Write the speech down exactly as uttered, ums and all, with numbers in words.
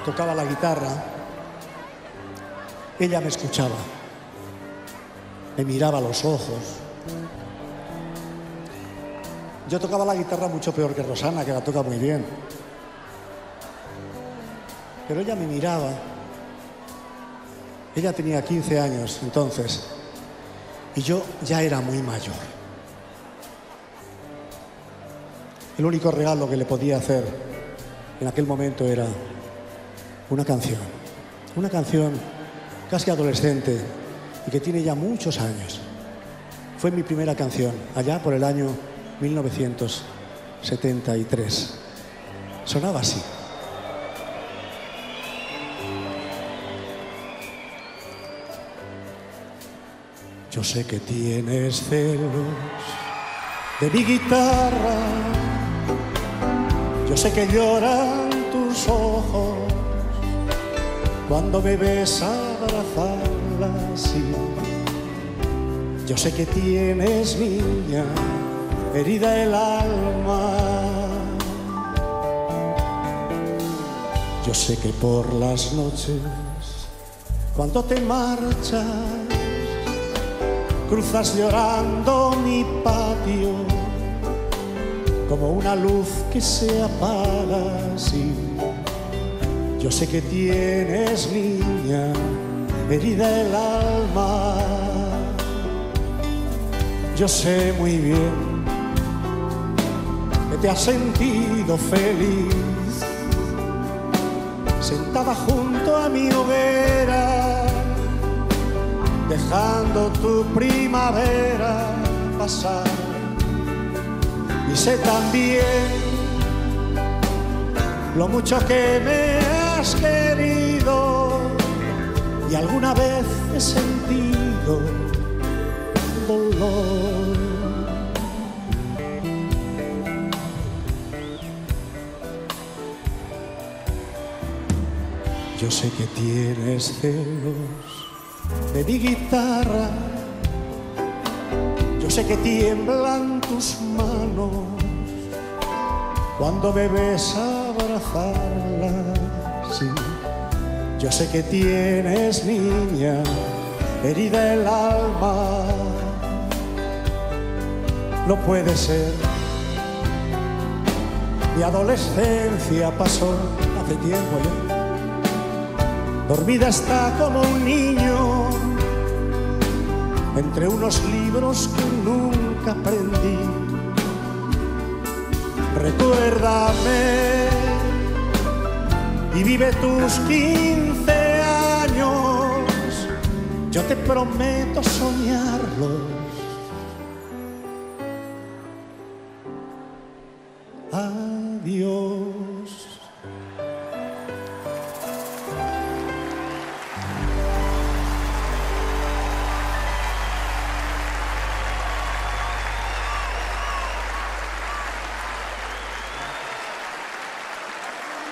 tocaba la guitarra, ella me escuchaba, me miraba a los ojos. Yo tocaba la guitarra mucho peor que Rosana, que la toca muy bien. Pero ella me miraba. Ella tenía quince años entonces y yo ya era muy mayor. El único regalo que le podía hacer en aquel momento era una canción. Una canción casi adolescente y que tiene ya muchos años. Fue mi primera canción, allá por el año mil novecientos setenta y tres. Sonaba así. Yo sé que tienes celos de mi guitarra, yo sé que lloran tus ojos cuando me ves abrazarla así. Yo sé que tienes, niña, herida el alma. Yo sé que por las noches, cuando te marchas, cruzas llorando mi patio como una luz que se apaga así. Yo sé que tienes, niña, herida el alma. Yo sé muy bien que te has sentido feliz sentada junto a mi hoguera, dejando tu primavera pasar. Y sé también lo mucho que me has querido y alguna vez he sentido dolor. Yo sé que tienes celos de mi guitarra, yo sé que tiemblan tus manos cuando me ves abrazarla, sí. Yo sé que tienes, niña, herida el alma. No puede ser, mi adolescencia pasó hace tiempo ya. Dormida está como un niño entre unos libros que nunca aprendí. Recuérdame y vive tus quince años. Yo te prometo soñarlos